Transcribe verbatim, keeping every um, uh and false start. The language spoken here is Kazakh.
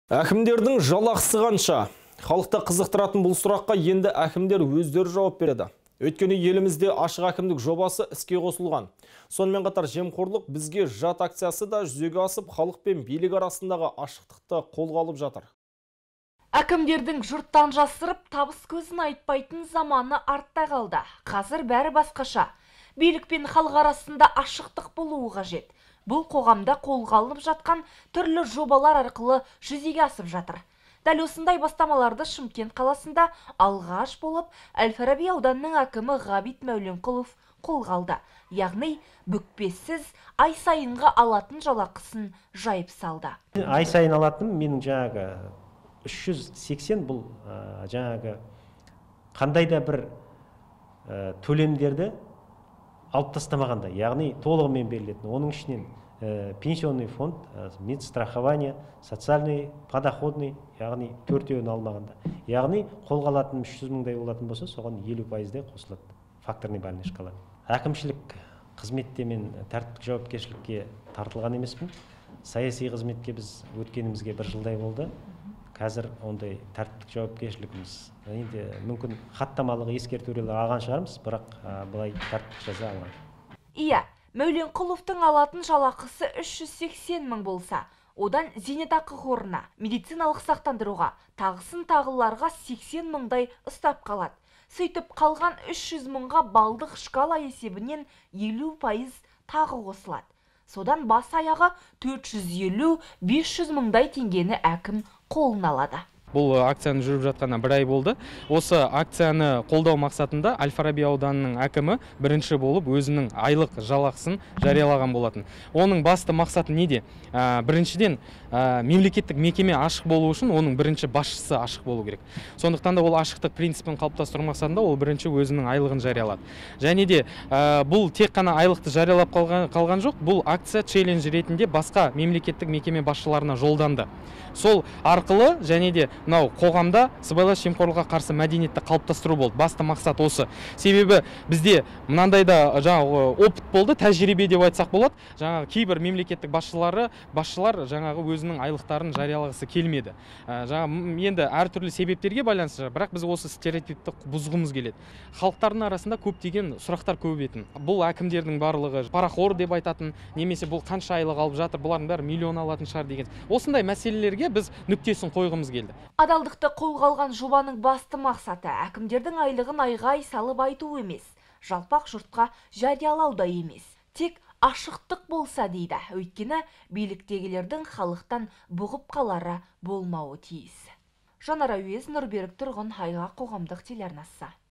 Әкімдердің жалақысы қанша? Халықты қызықтыратын бұл сұраққа енді әкімдер өздері жауап береді. Өйткені елімізде ашық әкімдік жобасы іске қосылған. Сонымен қатар жемқорлық бізге жат акциясы да жүзеге асып, халық пен билік арасындағы ашықтықты қолға алып жатыр. Әкімдердің жұрттан жасырып, табыс көзін айтпайтын заманы артта қалды. Қазір бәрі басқаша. Билік пен халық арасында ашықтық болуы қажет. Бұл қоғамда қолға алынып жатқан түрлі жобалар арқылы жүзеге асып жатыр. Дәл осындай бастамаларды Шымкент қаласында алғаш болып Әл-Фараби ауданының әкімі Ғабит Мәуленқұлов қолға алды. Яғни бүкпесіз ай сайынға алатын жалақысын жайып салды. Ай сайын алатын менің жаңағы үш жүз сексен бұл жаңағы қандай да бір төлемдерді алып тастамағанда, яғни толығымен берілетін. Оның ішінен пенсионный фонд, медстрахование, социальный, подоходный, яғни төртеуін алмағанда. Яғни қолға алатын үш жүз мыңдай болатын болса, соған елу пайыздай қосылады. Факторный бальный шкала. Әкімшілік қызметте мен тәртіптік жауапкершілікке тартылған емеспін. Саяси қызметке біз өткенімізге бір жылдай болды. Қазір ондай тәртіптік жауапкершілігіміз енді мүмкін хаттамалық ескертулер алған шығармыз, бірақ былай тәртіптік жаза алмайды. Иә, Мәуленқұловтың алатын жалақысы үш жүз сексен мың болса, одан зейнетақы қорына, медициналық сақтандыруға, тағысын тағыларға сексен мыңдай ұстап қалады. Сөйтіп қалған үш жүз мыңға балдық шкала есебінен елу пайыз тағы қосылады. Содан бас аяғы төрт жүз елу — бес жүз мыңдай теңгені әкім қолына алады. Бұл акцияны жүріп жатқанына бір ай болды. Осы акцияны қолдау мақсатында Әл-Фараби ауданының әкімі бірінші болып өзінің айлық жалақысын жариялаған болатын. Оның басты мақсаты неде? Біріншіден, мемлекеттік мекеме ашық болу үшін оның бірінші басшысы ашық болу керек. Сондықтан да ол ашықтық принципін қалыптастыру мақсатында ол бірінші өзінің айлығын жариялады. Және де бұл тек қана айлықты жариялап қалған жоқ, бұл акция челлендж ретінде басқа мемлекеттік мекеме басшыларына жолданды. Сол арқылы және де мынау қоғамда сыбайлас жемқорлыққа қарсы мәдениетті қалыптастыру болды. Басты мақсат осы. Себебі бізде мынандай да жаңағы опыт болды, тәжірибе деп айтсақ болады. Жаңағы кейбір мемлекеттік басшылары, басшылар жаңағы өзінің айлықтарын жариялағысы келмеді. Жаңағы енді әртүрлі себептерге байланысты, бірақ біз осы стереотипті бұзғымыз келеді. Халықтардың арасында көптеген сұрақтар көбейетін. Бұл әкімдердің барлығы парақор деп айтатын, немесе бұл қанша айлық алып жатыр, бұлардың бәрі миллион алатын шығар деген. Осындай мәселелерге біз нүктесін қойғымыз келді. Адалдықты қолға алған жобаның басты мақсаты әкімдердің айлығын айға ай салып айту емес, жалпақ жұртқа жариялау да емес. Тек ашықтық болса дейді. Өйткені биліктегілердің халықтан бұғып қалары болмауы тиіс. Жанар Әуез, Нұрберік Тұрғын, Айға қоғамдық телеарнасы.